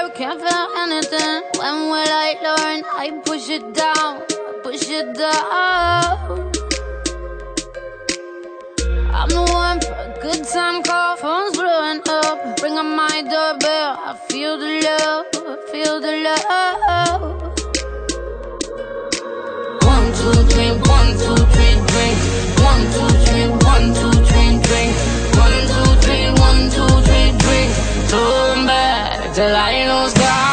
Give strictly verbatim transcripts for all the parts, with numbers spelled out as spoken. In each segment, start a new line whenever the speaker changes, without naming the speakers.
can't feel anything. When will I learn? I push it down, push it down. I'm the one for a good time call. Phone's blowing up, ring on my doorbell. I feel the love, I feel the love. One, two, three, one, two, three, drink. One, two, three, one, two, three, drink. One, two, three, one, two, three, drink. Turn back till I lose God.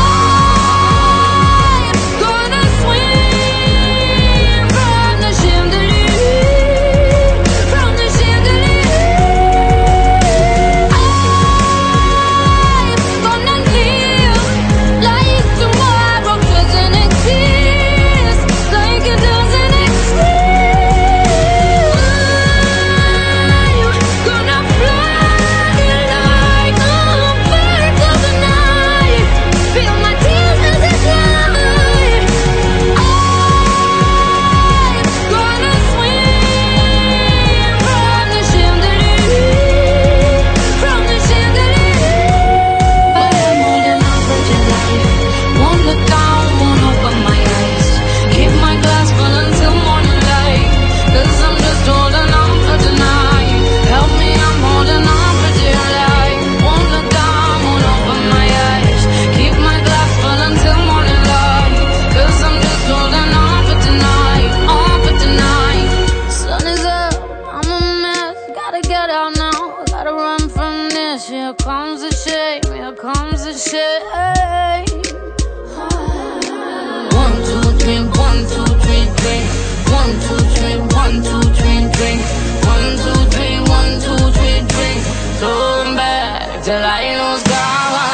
Here comes the shame, here comes the shame. One, two, three, one, two, three, drink. One, two, three, one, two, three, drink. One, two, three, one, two, three, drink. Turn back till I lose God.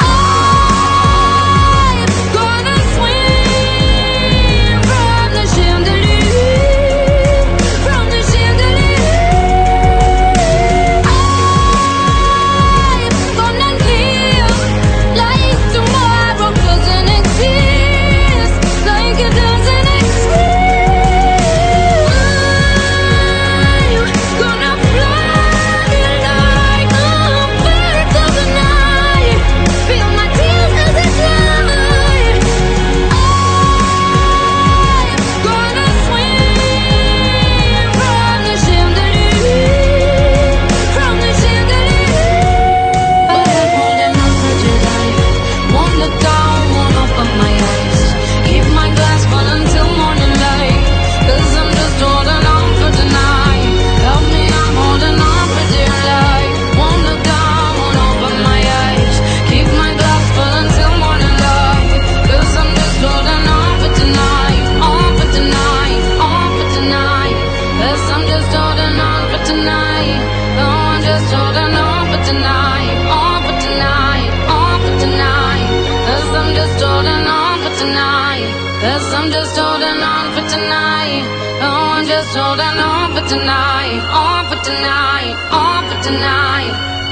Cause I'm just holding on for tonight. Oh, I'm just holding on for tonight. On for tonight. On for tonight.